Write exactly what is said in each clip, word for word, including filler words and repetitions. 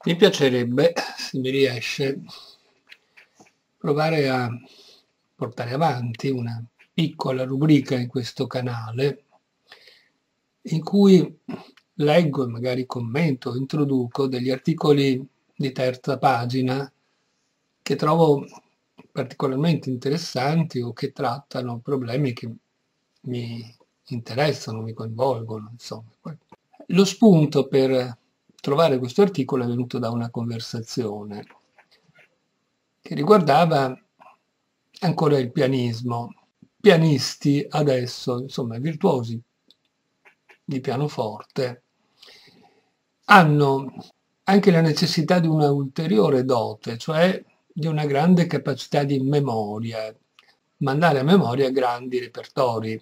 Mi piacerebbe, se mi riesce, provare a portare avanti una piccola rubrica in questo canale in cui leggo e magari commento, introduco degli articoli di terza pagina che trovo particolarmente interessanti o che trattano problemi che mi interessano, mi coinvolgono, insomma. Lo spunto per trovare questo articolo è venuto da una conversazione che riguardava ancora il pianismo. Pianisti adesso, insomma, virtuosi di pianoforte, hanno anche la necessità di una ulteriore dote, cioè di una grande capacità di memoria, mandare a memoria grandi repertori.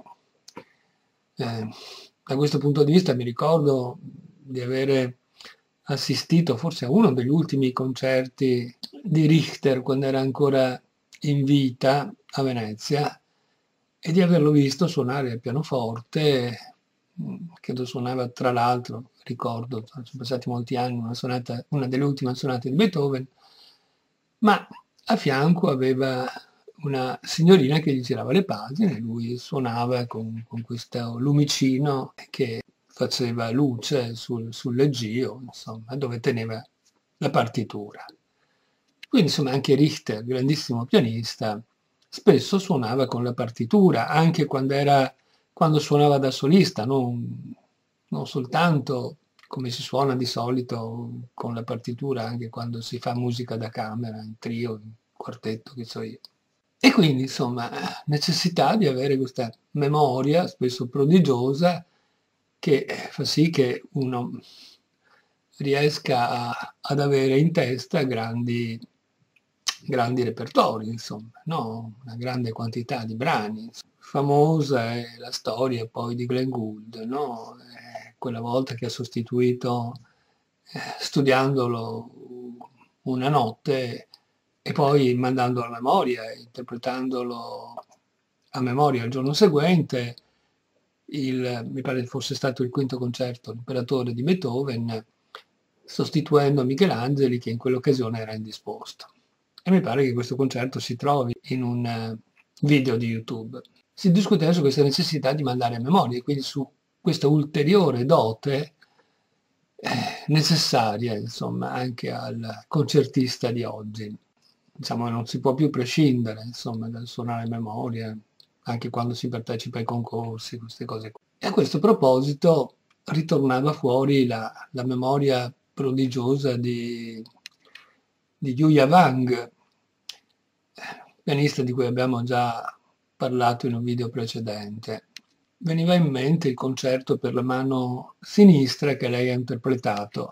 Eh, da questo punto di vista mi ricordo di avere assistito forse a uno degli ultimi concerti di Richter quando era ancora in vita a Venezia e di averlo visto suonare il pianoforte, credo suonava tra l'altro, ricordo, sono passati molti anni, una, sonata, una delle ultime sonate di Beethoven, ma a fianco aveva una signorina che gli girava le pagine, lui suonava con, con questo lumicino che faceva luce sul, sul leggio, insomma, dove teneva la partitura. Quindi insomma anche Richter, grandissimo pianista, spesso suonava con la partitura, anche quando, era, quando suonava da solista, non, non soltanto come si suona di solito con la partitura, anche quando si fa musica da camera, in trio, in quartetto, che so io. E quindi insomma necessità di avere questa memoria, spesso prodigiosa, che fa sì che uno riesca a, ad avere in testa grandi, grandi repertori, insomma, no? Una grande quantità di brani. Insomma. Famosa è la storia poi di Glenn Gould, no? Eh, quella volta che ha sostituito, eh, studiandolo una notte e poi mandandolo a memoria, interpretandolo a memoria il giorno seguente, il, mi pare fosse stato il quinto concerto, l'imperatore di Beethoven, sostituendo Michelangelo che in quell'occasione era indisposto. E mi pare che questo concerto si trovi in un video di YouTube. Si discuteva su questa necessità di mandare a memoria, quindi su questa ulteriore dote eh, necessaria, insomma, anche al concertista di oggi. Diciamo, non si può più prescindere, insomma, dal suonare a memoria, anche quando si partecipa ai concorsi, queste cose qua. E a questo proposito ritornava fuori la, la memoria prodigiosa di, di Yuya Wang, pianista di cui abbiamo già parlato in un video precedente. Veniva in mente il concerto per la mano sinistra che lei ha interpretato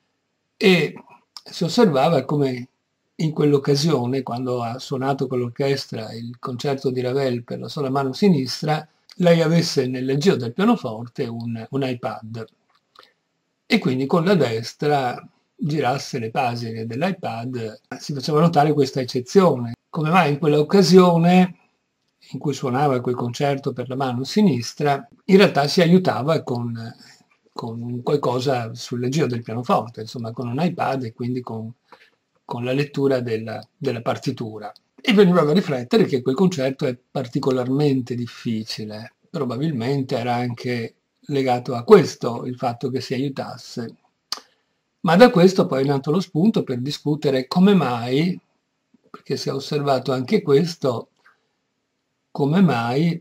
e si osservava come in quell'occasione, quando ha suonato con l'orchestra il concerto di Ravel per la sola mano sinistra, lei avesse nel leggio del pianoforte un, un iPad e quindi con la destra girasse le pagine dell'iPad. Si faceva notare questa eccezione. Come mai in quell'occasione in cui suonava quel concerto per la mano sinistra, in realtà si aiutava con, con qualcosa sul leggio del pianoforte, insomma con un iPad e quindi con, con la lettura della, della partitura. E veniva a riflettere che quel concerto è particolarmente difficile, probabilmente era anche legato a questo, il fatto che si aiutasse. Ma da questo poi è nato lo spunto per discutere come mai, perché si è osservato anche questo, come mai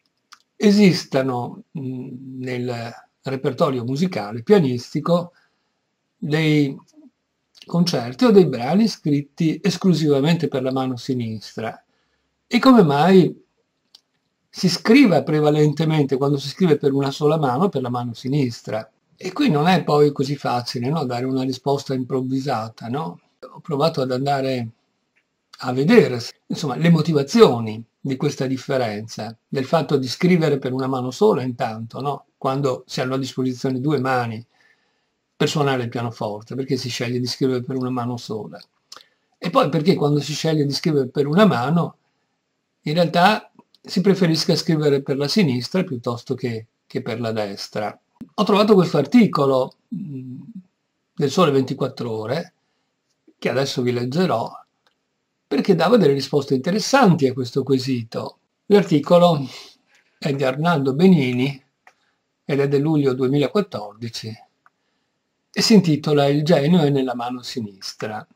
esistano mh, nel repertorio musicale pianistico dei concerti o dei brani scritti esclusivamente per la mano sinistra e come mai si scriva prevalentemente quando si scrive per una sola mano per la mano sinistra. E qui non è poi così facile, no? Dare una risposta improvvisata, no? Ho provato ad andare a vedere, insomma, le motivazioni di questa differenza, del fatto di scrivere per una mano sola intanto, no? Quando si hanno a disposizione due mani per suonare il pianoforte, perché si sceglie di scrivere per una mano sola. E poi perché quando si sceglie di scrivere per una mano, in realtà si preferisca scrivere per la sinistra piuttosto che, che per la destra. Ho trovato questo articolo del Sole ventiquattro Ore, che adesso vi leggerò, perché dava delle risposte interessanti a questo quesito. L'articolo è di Arnaldo Benini ed è del luglio duemilaquattordici e si intitola Il genio è nella mano sinistra.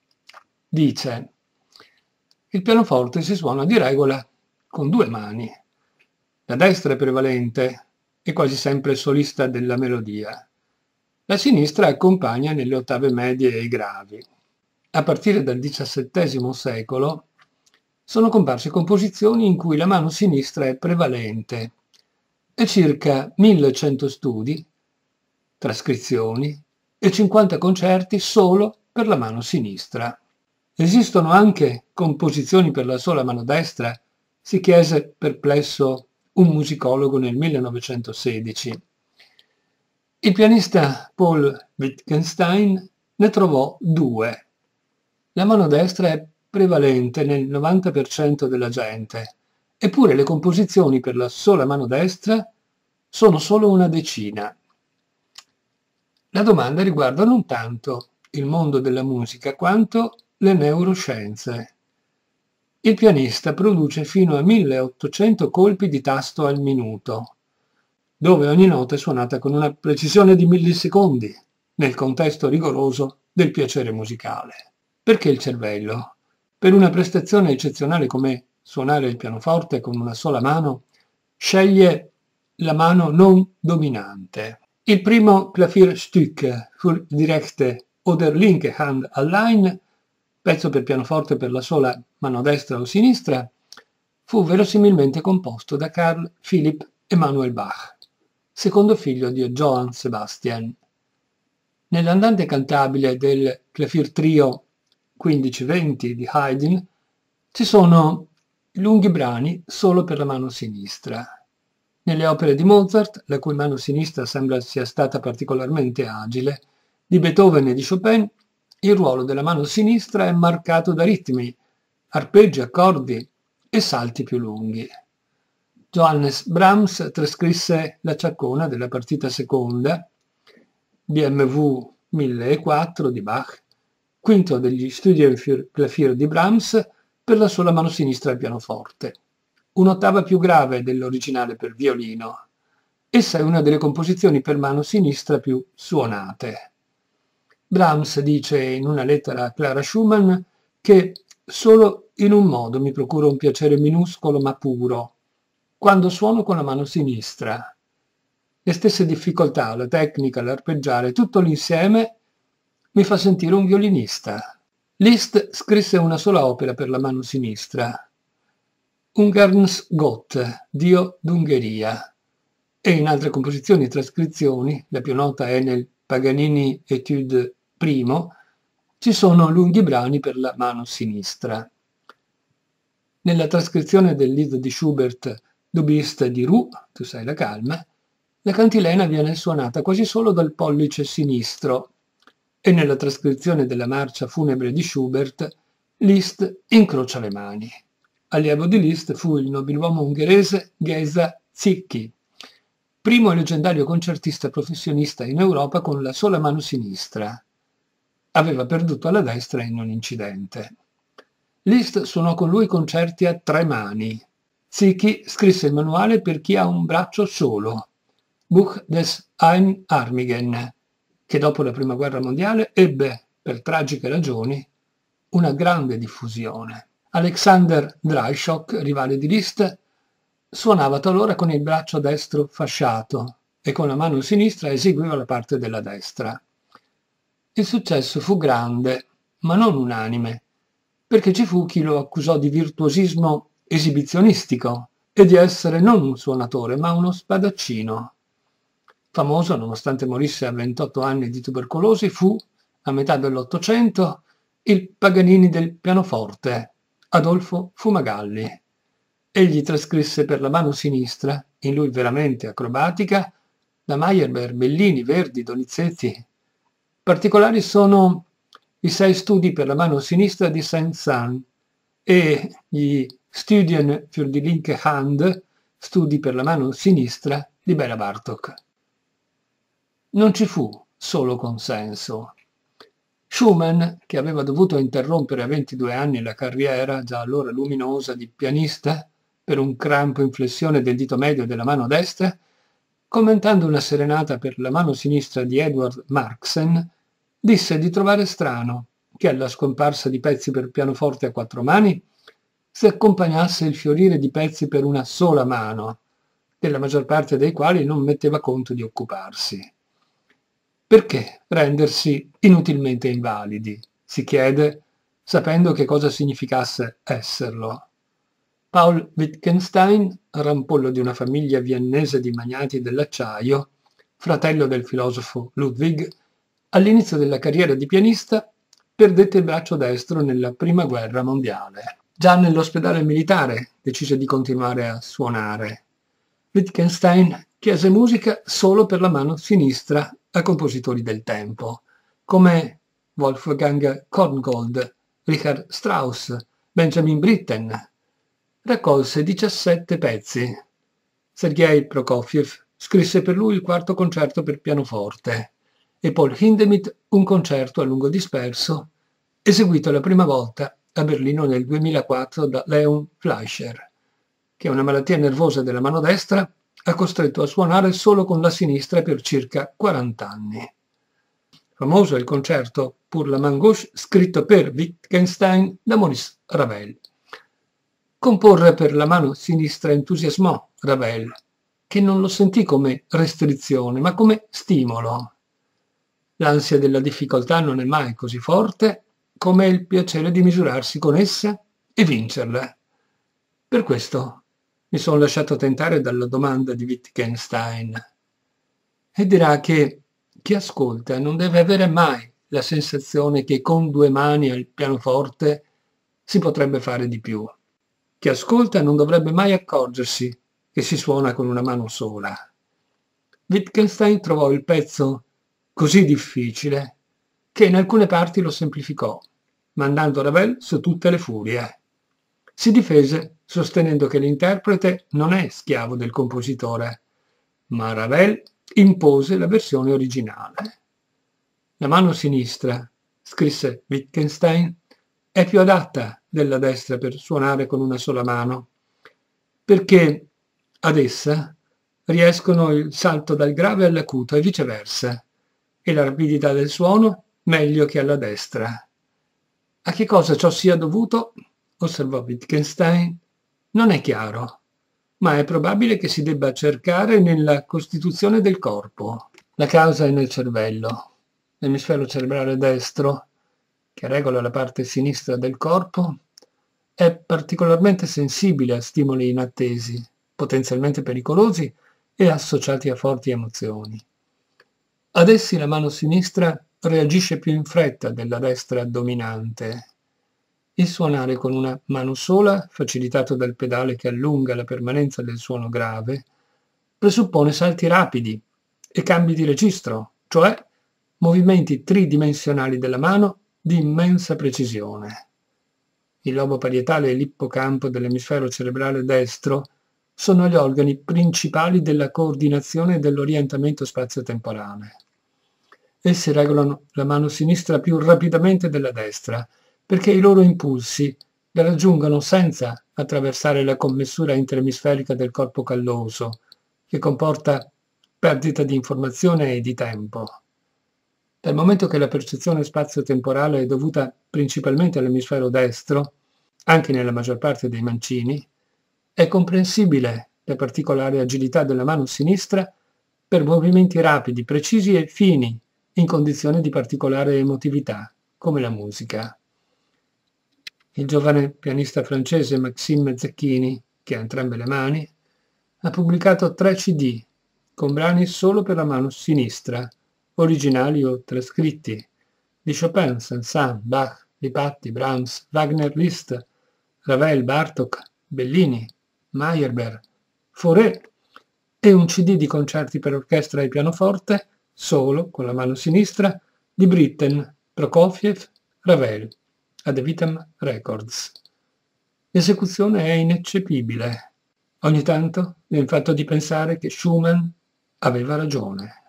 Dice: il pianoforte si suona di regola con due mani. La destra è prevalente e quasi sempre solista della melodia. La sinistra accompagna nelle ottave medie e gravi. A partire dal diciassettesimo secolo sono comparse composizioni in cui la mano sinistra è prevalente e circa millecento studi, trascrizioni e cinquanta concerti solo per la mano sinistra. Esistono anche composizioni per la sola mano destra? Si chiese perplesso un musicologo nel millenovecentosedici. Il pianista Paul Wittgenstein ne trovò due. La mano destra è prevalente nel novanta per cento della gente, eppure le composizioni per la sola mano destra sono solo una decina. La domanda riguarda non tanto il mondo della musica quanto le neuroscienze. Il pianista produce fino a milleottocento colpi di tasto al minuto, dove ogni nota è suonata con una precisione di millisecondi, nel contesto rigoroso del piacere musicale. Perché il cervello, per una prestazione eccezionale come suonare il pianoforte con una sola mano, sceglie la mano non dominante? Il primo Klavierstück für direkte oder linke Hand allein, pezzo per pianoforte per la sola mano destra o sinistra, fu verosimilmente composto da Carl Philipp Emanuel Bach, secondo figlio di Johann Sebastian. Nell'andante cantabile del Klaviertrio quindici venti di Haydn ci sono lunghi brani solo per la mano sinistra. Nelle opere di Mozart, la cui mano sinistra sembra sia stata particolarmente agile, di Beethoven e di Chopin, il ruolo della mano sinistra è marcato da ritmi, arpeggi, accordi e salti più lunghi. Johannes Brahms trascrisse la ciaccona della partita seconda, B M W millequattro di Bach, quinto degli Studien für Klavier di Brahms, per la sola mano sinistra al pianoforte, un'ottava più grave dell'originale per violino. Essa è una delle composizioni per mano sinistra più suonate. Brahms dice in una lettera a Clara Schumann che solo in un modo mi procura un piacere minuscolo ma puro, quando suono con la mano sinistra. Le stesse difficoltà, la tecnica, l'arpeggiare, tutto l'insieme mi fa sentire un violinista. Liszt scrisse una sola opera per la mano sinistra, Ungarns Gott, Dio d'Ungheria, e in altre composizioni e trascrizioni, la più nota è nel Paganini Etude primo, ci sono lunghi brani per la mano sinistra. Nella trascrizione del Lied di Schubert Du bist die Ruhe, tu sei la calma, la cantilena viene suonata quasi solo dal pollice sinistro, e nella trascrizione della marcia funebre di Schubert, Liszt incrocia le mani. Allievo di Liszt fu il nobiluomo ungherese Géza Zichy, primo e leggendario concertista professionista in Europa con la sola mano sinistra. Aveva perduto alla destra in un incidente. Liszt suonò con lui concerti a tre mani. Zichy scrisse il manuale per chi ha un braccio solo, Buch des Einarmigen, che dopo la Prima Guerra Mondiale ebbe, per tragiche ragioni, una grande diffusione. Alexander Dreischock, rivale di Liszt, suonava talora con il braccio destro fasciato e con la mano sinistra eseguiva la parte della destra. Il successo fu grande, ma non unanime, perché ci fu chi lo accusò di virtuosismo esibizionistico e di essere non un suonatore, ma uno spadaccino. Famoso, nonostante morisse a ventotto anni di tubercolosi, fu, a metà dell'Ottocento, il Paganini del pianoforte, Adolfo Fumagalli. Egli trascrisse per la mano sinistra, in lui veramente acrobatica, da Meyerbeer, Bellini, Verdi, Donizetti. Particolari sono i sei studi per la mano sinistra di Saint-Saëns e gli Studien für die linke Hand, studi per la mano sinistra di Béla Bartók. Non ci fu solo consenso. Schumann, che aveva dovuto interrompere a ventidue anni la carriera, già allora luminosa, di pianista per un crampo in flessione del dito medio della mano destra, commentando una serenata per la mano sinistra di Edward Marxen, disse di trovare strano che alla scomparsa di pezzi per pianoforte a quattro mani si accompagnasse il fiorire di pezzi per una sola mano, della maggior parte dei quali non metteva conto di occuparsi. Perché rendersi inutilmente invalidi? Si chiede, sapendo che cosa significasse esserlo. Paul Wittgenstein, rampollo di una famiglia viennese di magnati dell'acciaio, fratello del filosofo Ludwig, all'inizio della carriera di pianista perdette il braccio destro nella Prima Guerra Mondiale. Già nell'ospedale militare decise di continuare a suonare. Wittgenstein chiese musica solo per la mano sinistra a compositori del tempo, come Wolfgang Korngold, Richard Strauss, Benjamin Britten. Raccolse diciassette pezzi. Sergei Prokofiev scrisse per lui il quarto concerto per pianoforte e Paul Hindemith un concerto a lungo disperso, eseguito la prima volta a Berlino nel duemilaquattro da Leon Fleischer, che una malattia nervosa della mano destra ha costretto a suonare solo con la sinistra per circa quaranta anni. Famoso è il concerto Pour la main gauche scritto per Wittgenstein da Maurice Ravel. Comporre per la mano sinistra entusiasmò Ravel, che non lo sentì come restrizione, ma come stimolo. L'ansia della difficoltà non è mai così forte come il piacere di misurarsi con essa e vincerla. Per questo mi sono lasciato tentare dalla domanda di Wittgenstein. E dirà che chi ascolta non deve avere mai la sensazione che con due mani al pianoforte si potrebbe fare di più. Chi ascolta non dovrebbe mai accorgersi che si suona con una mano sola. Wittgenstein trovò il pezzo così difficile che in alcune parti lo semplificò, mandando Ravel su tutte le furie. Si difese sostenendo che l'interprete non è schiavo del compositore, ma Ravel impose la versione originale. La mano sinistra, scrisse Wittgenstein, è più adatta della destra per suonare con una sola mano, perché ad essa riescono il salto dal grave all'acuto e viceversa, e la rapidità del suono meglio che alla destra. A che cosa ciò sia dovuto, osservò Wittgenstein, non è chiaro, ma è probabile che si debba cercare nella costituzione del corpo. La causa è nel cervello. L'emisfero cerebrale destro, che regola la parte sinistra del corpo, è particolarmente sensibile a stimoli inattesi, potenzialmente pericolosi e associati a forti emozioni. Ad essi la mano sinistra reagisce più in fretta della destra dominante. Il suonare con una mano sola, facilitato dal pedale che allunga la permanenza del suono grave, presuppone salti rapidi e cambi di registro, cioè movimenti tridimensionali della mano di immensa precisione. Il lobo parietale e l'ippocampo dell'emisfero cerebrale destro sono gli organi principali della coordinazione e dell'orientamento spazio-temporale. Essi regolano la mano sinistra più rapidamente della destra, perché i loro impulsi la raggiungono senza attraversare la commessura interemisferica del corpo calloso, che comporta perdita di informazione e di tempo. Dal momento che la percezione spazio-temporale è dovuta principalmente all'emisfero destro, anche nella maggior parte dei mancini, è comprensibile la particolare agilità della mano sinistra per movimenti rapidi, precisi e fini, in condizioni di particolare emotività, come la musica. Il giovane pianista francese Maxime Zecchini, che ha entrambe le mani, ha pubblicato tre C D con brani solo per la mano sinistra, originali o trascritti, di Chopin, Saint-Saëns, Bach, Lipatti, Brahms, Wagner, Liszt, Ravel, Bartók, Bellini, Meyerbeer, Fauré e un C D di concerti per orchestra e pianoforte, solo con la mano sinistra, di Britten, Prokofiev, Ravel, ad Evitam Records. L'esecuzione è ineccepibile. Ogni tanto viene fatto di pensare che Schumann aveva ragione.